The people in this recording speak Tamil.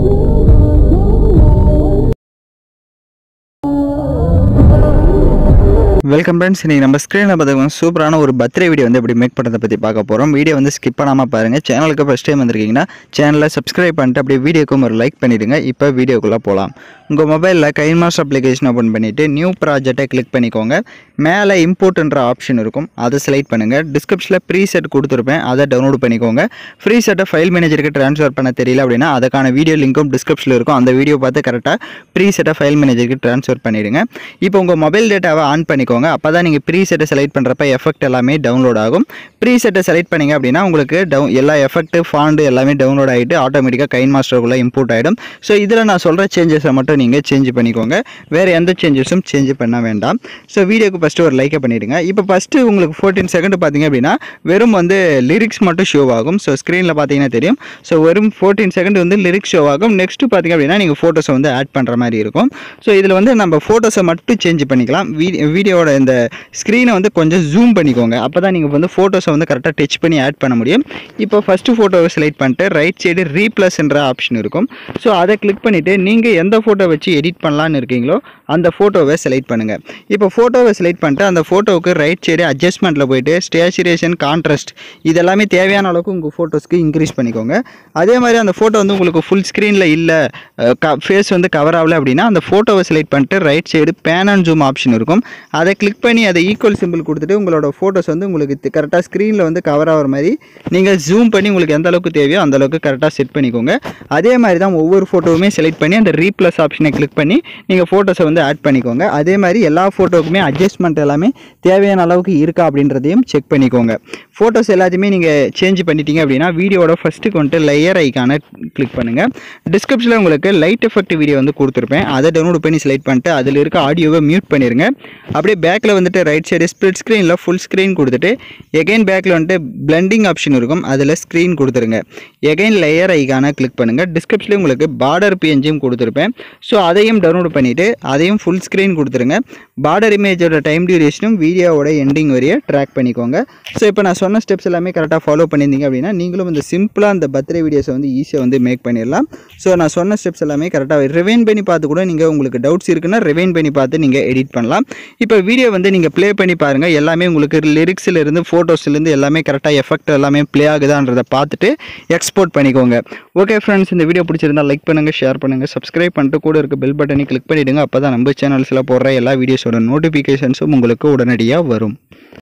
வெல்கம் ஃப்ரெண்ட்ஸ், இன்னைக்கு நம்ம ஸ்க்ரீனில் பார்த்துக்கோங்க சூப்பரான ஒரு பர்த்டே வீடியோ வந்து எப்படி மேக் பண்ணுறதை பற்றி பார்க்க போகிறோம். வீடியோ வந்து ஸ்கிப் பண்ணாமல் பாருங்கள். சேனலுக்கு ஃபஸ்ட் டைம் வந்திருக்கீங்கன்னா சேனலை சப்ஸ்கிரைப் பண்ணிட்டு அப்படியே வீடியோக்கும் ஒரு லைக் பண்ணிவிடுங்க. இப்போ வீடியோக்குள்ளே போகலாம். உங்கள் மொபைலில் கைன்மாஸ்டர் அப்ளிகேஷன் ஓப்பன் பண்ணிவிட்டு நியூ ப்ராஜெக்டை கிளிக் பண்ணிக்கோங்க. மேலே இம்போர்ட்ன்ற ஆப்ஷன் இருக்கும், அதை செலக்ட் பண்ணுங்கள். டிஸ்கிரிப்ஷனில் ப்ரீசெட் கொடுத்துருப்பேன், அதை டவுன்லோட் பண்ணிக்கோங்க. ப்ரீசெட்டை ஃபைல் மேனேஜருக்கு ட்ரான்ஸ்ஃபர் பண்ண தெரியல அப்படின்னா அதுக்கான வீடியோ லிங்க்கும் டிஸ்கிரிப்ஷனில் இருக்கும். அந்த வீடியோ பார்த்து கரெக்டாக ப்ரீசெட்டை ஃபைல் மேனேஜருக்கு ட்ரான்ஸ்ஃபர் பண்ணிவிடுங்க. இப்போ உங்கள் மொபைல் டேட்டாவை ஆன் பண்ணிக்கோங்க. அப்போ தான் நீங்கள் ப்ரீசெட்டை செலக்ட் பண்ணுறப்ப எஃபெக்ட் எல்லாமே டவுன்லோட் ஆகும். ப்ரீசெட்டை செலக்ட் பண்ணிங்க அப்படின்னா உங்களுக்கு எல்லா எஃபெக்ட் ஃபாண்ட் எல்லாமே டவுன்லோட் ஆகிட்டு ஆட்டோமேட்டிக்காக கைன்மாஸ்டருக்குள்ளே இம்போர்ட் ஆகிடும். ஸோ இதில் நான் சொல்கிற சேஞ்சஸை மட்டும் நீங்கள் சேஞ்ச் பண்ணிக்கோங்க. வேறு எந்த சேஞ்சஸும் சேஞ்ச் பண்ண வேண்டாம். ஸோ வீடியோக்கு ஃபஸ்ட்டு ஒரு லைக்கை பண்ணிவிடுங்க. இப்போ ஃபஸ்ட்டு உங்களுக்கு 14 செகண்ட் பார்த்தீங்க அப்படின்னா வெறும் வந்து லிரிக்ஸ் மட்டும் ஷோ ஆகும். ஸோ ஸ்க்ரீனில் பார்த்தீங்கன்னா தெரியும். ஸோ வெறும் 14 செகண்ட் வந்து லிரிக்ஸ் ஷோ ஆகும். நெக்ஸ்ட்டு பார்த்தீங்க அப்படின்னா நீங்கள் ஃபோட்டோஸை வந்து ஆட் பண்ணுற மாதிரி இருக்கும். ஸோ இதில் வந்து நம்ம ஃபோட்டோஸை மட்டும் சேஞ்ச் பண்ணிக்கலாம். வீடியோவோட இந்த ஸ்க்ரீனை வந்து கொஞ்சம் ஜூம் பண்ணிக்கோங்க. அப்போ தான் நீங்கள் வந்து ஃபோட்டோஸை வந்து கரெக்டாக டச் பண்ணி ஆட் பண்ண முடியும். இப்போ ஃபஸ்ட்டு ஃபோட்டோவை செலக்ட் பண்ணிட்டு ரைட் சைடு ரீப்ளஸ்ன்ற ஆப்ஷன் இருக்கும். ஸோ அதை கிளிக் பண்ணிவிட்டு நீங்கள் எந்த ஃபோட்டோ வச்சு எடிட் பண்ணலான்னு இருக்கீங்களோ அந்த ஃபோட்டோவை செலக்ட் பண்ணுங்கள். இப்போ ஃபோட்டோவை செலக்ட் பண்ணிட்டு அந்த ஃபோட்டோவுக்கு ரைட் சைடு அட்ஜஸ்ட்மெண்ட்டில் போய்ட்டு ஸ்டேச்சுரேஷன், கான்ட்ராஸ்ட் இதெல்லாமே தேவையான அளவுக்கு உங்கள் ஃபோட்டோஸ்க்கு இன்க்ரீஸ் பண்ணிக்கோங்க. அதே மாதிரி அந்த ஃபோட்டோ வந்து உங்களுக்கு ஃபுல் ஸ்க்ரீனில் இல்லை, ஃபேஸ் வந்து கவர் ஆகலை அப்படின்னா அந்த ஃபோட்டோவை செலக்ட் பண்ணிட்டு right side pan and zoom option இருக்கும். அதை கிளிக் பண்ணி அதை ஈக்குவல் சிம்பிள் கொடுத்துட்டு உங்களோட ஃபோட்டோஸ் வந்து உங்களுக்கு கரெக்டாக ஸ்க்ரீனில் வந்து கவர் ஆகிற மாதிரி நீங்கள் ஜூம் பண்ணி உங்களுக்கு எந்த அளவுக்கு தேவையோ அந்த அளவுக்கு கரெக்டாக செட் பண்ணிக்கோங்க. அதே மாதிரி தான் ஒவ்வொரு ஃபோட்டோவுமே செலக்ட் பண்ணி அந்த ரீப்ளஸ் ஆப்ஷனை கிளிக் பண்ணி நீங்கள் ஃபோட்டோஸை வந்து ஆட் பண்ணிக்கோங்க. அதே மாதிரி எல்லா ஃபோட்டோவுக்குமே அட்ஜஸ்ட்மெண்ட் எல்லாமே தேவையான அளவுக்கு இருக்கா அப்படின்றதையும் செக் பண்ணிக்கோங்க. ஃபோட்டோஸ் எல்லாத்தையுமே நீங்கள் சேஞ்ச் பண்ணிட்டீங்க அப்படின்னா வீடியோட ஃபஸ்ட்டுக்கு வந்துட்டு லேயர் ஐக்கானை கிளிக் பண்ணுங்கள். டிஸ்கிரிப்ஷனில் உங்களுக்கு லைட் எஃபெக்ட் வீடியோ வந்து கொடுத்துருப்பேன், அதை டவுன்லோட் பண்ணி செலக்ட் பண்ணிட்டு அதில் இருக்க ஆடியோவை மியூட் பண்ணிடுங்க. அப்படியே பேக்கில் வந்துட்டு ரைட் சைடு ஸ்ப்ளிட் ஸ்க்ரீனில் ஃபுல் ஸ்க்ரீன் கொடுத்துட்டு எகைன் பேக்கில் வந்துட்டு பிளெண்டிங் ஆப்ஷன் இருக்கும், அதில் ஸ்க்ரீன் கொடுத்துருங்க. எகைன் லேயர் ஐக்கானை கிளிக் பண்ணுங்கள். டிஸ்கிரிப்ஷனில் உங்களுக்கு பார்டர் பிஎன்ஜியும் கொடுத்துருப்பேன். ஸோ அதையும் டவுன்லோட் பண்ணிவிட்டு அதையும் ஃபுல் ஸ்க்ரீன் கொடுத்துருங்க. பார்டர் இமேஜோட டைம் டியூரேஷனும் வீடியோவோட எண்டிங் வரைய ட்ராக் பண்ணிக்கோங்க. ஸோ இப்போ நான் சொன்ன ஸ்டெப்ஸ் எல்லாமே கரெக்டாக ஃபாலோ பண்ணியிருந்தீங்க அப்படின்னா நீங்களும் இந்த சிம்பிளாக அந்த பர்த்டே வீடியோஸை வந்து ஈஸியாக வந்து மேக் பண்ணிடலாம். ஸோ நான் சொன்ன ஸ்டெப்ஸ் எல்லாமே கரெக்டாக ரிவைன் பண்ணி பார்த்து கூட நீங்கள் உங்களுக்கு டவுட்ஸ் இருக்குன்னா ரிவைன் பண்ணி பார்த்து நீங்கள் எடிட் பண்ணலாம். இப்போ வீடியோ வந்து நீங்கள் ப்ளே பண்ணி பாருங்கள். எல்லாமே உங்களுக்கு லிரிக்ஸ்லேருந்து ஃபோட்டோஸ்லேருந்து எல்லாமே கரெக்டாக எஃபெக்ட் எல்லாமே ப்ளே ஆகுதான்றதை பார்த்துட்டு எக்ஸ்போர்ட் பண்ணிக்கோங்க. ஓகே ஃப்ரெண்ட்ஸ், இந்த வீடியோ பிடிச்சிருந்தால் லைக் பண்ணுங்கள், ஷேர் பண்ணுங்கள், சப்ஸ்கிரைப் பண்ணிட்டு கூட இருக்க பெல் பட்டனை கிளிக் பண்ணிவிடுங்க. அப்போ தான் நம்ம சேனல்ஸில் போடுற எல்லா வீடியோஸோட நோட்டிஃபிகேஷன்ஸும் உங்களுக்கு உடனடியாக வரும்.